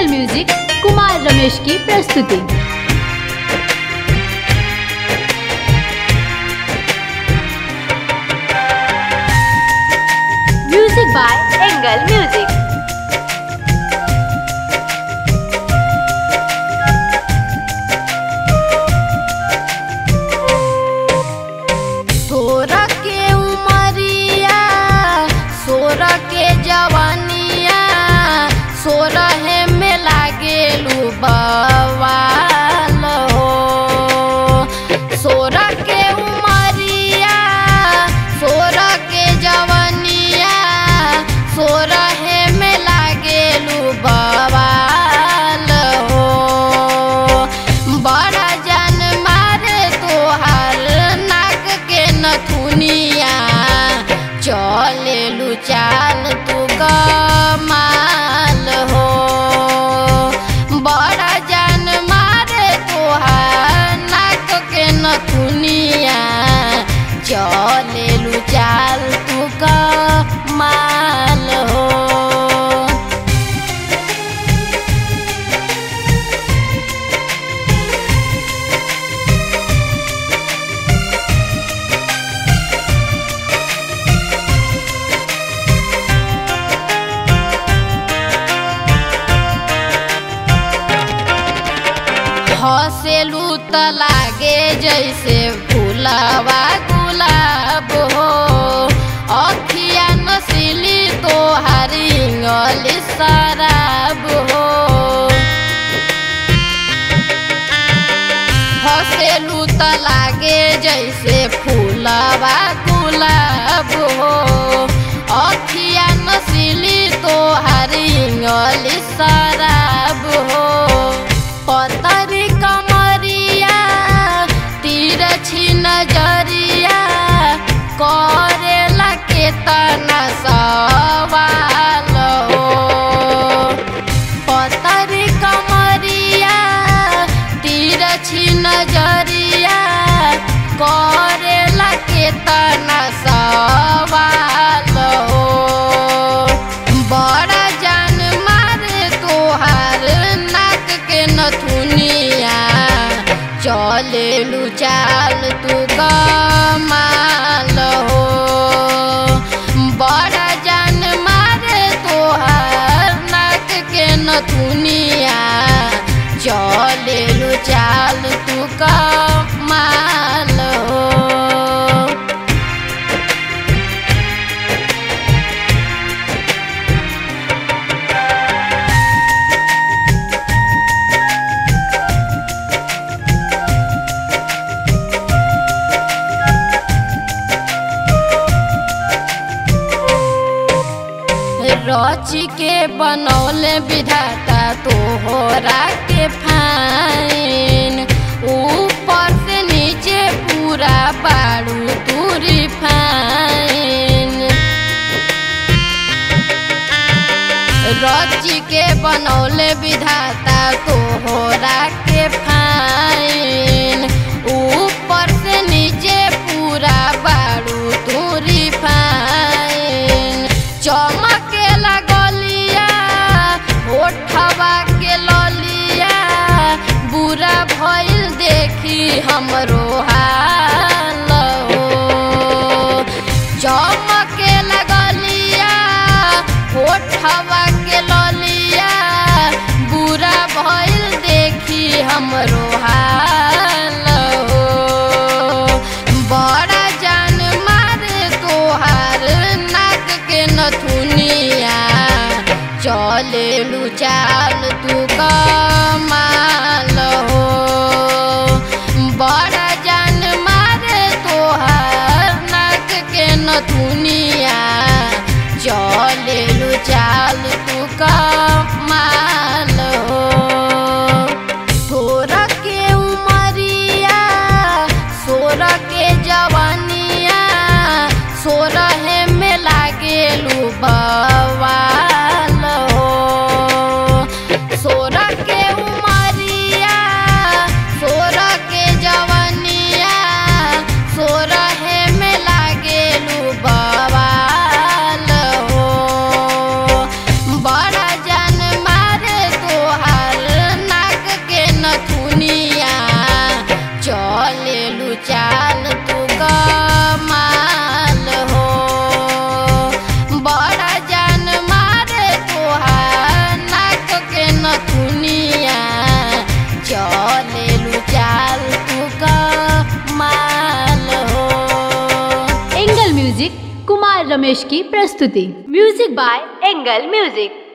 Music Kumar Ramesh की प्रस्तुति। Music by angle music. सोरा के उमरिया सोरा के जवानिया सोरा है में लागेलू बवाल हो। सोरा के उमरिया सोरा के जवानिया सोरा है में लागेलू बवाल हो। बड़ा जान मारे तोहार नाक के नथुनिया चलेलू चाल तू कमाल हो। बड़ा जान मारे तोहार नाक के नथुनिया चलेलू चाल तू कमाल हो। हसेलू त लागे जैसे फूलवा गुलाब हो। अखिया नसीली तोहार इंग्लिश शराब हो। हसेलू त लागे जैसे फूलवा गुलाब हो। अखिया नसीली तोहार इंग्लिश शराब हो। पतरी कमरिया तिरछी नजरिया करेला केतना सवाल हो। पतरी कमरिया तिरछी नजरिया करेला केतना सवाल हो। बड़ा जान मारे तोहार नाक के नथुनिया चलेलू चाल तू कमाल हो। बड़ा जान मारे तोहार नाक के नथुनिया चलेलू चाल तू कमाल हो। रची के बनौले विधाता तोहरा के फाइन। ऊपर से नीचे पूरा बारू तू रिफाइन। रची के बनौले विधाता तोहरा के फाइन। ऊपर से नीचे पूरा बारू तू रिफाइन। चमके लगलिया होठवा के ललिया बुरा भइल देखी हमरो हाल हो। चमके लगलिया होठवा के ललिया बुरा भइल देखी हमरो हाल हो। बड़ा जान मारे तोहार नाक के नथुनिया चलेलू चाल तू कमाल हो। बड़ा जान मारे तोहार नाक के नथुनिया चलेलू चाल तू कमाल हो। सोरा के उमरिया सोरा के जवानिया सोरा है में लागेलू बवाल हो। सोरा के उमरिया सोरा के जवानिया सोरा है में लागेलू बवाल हो। बड़ा जान म्यूजिक कुमार रमेश की प्रस्तुति। Music by angle music.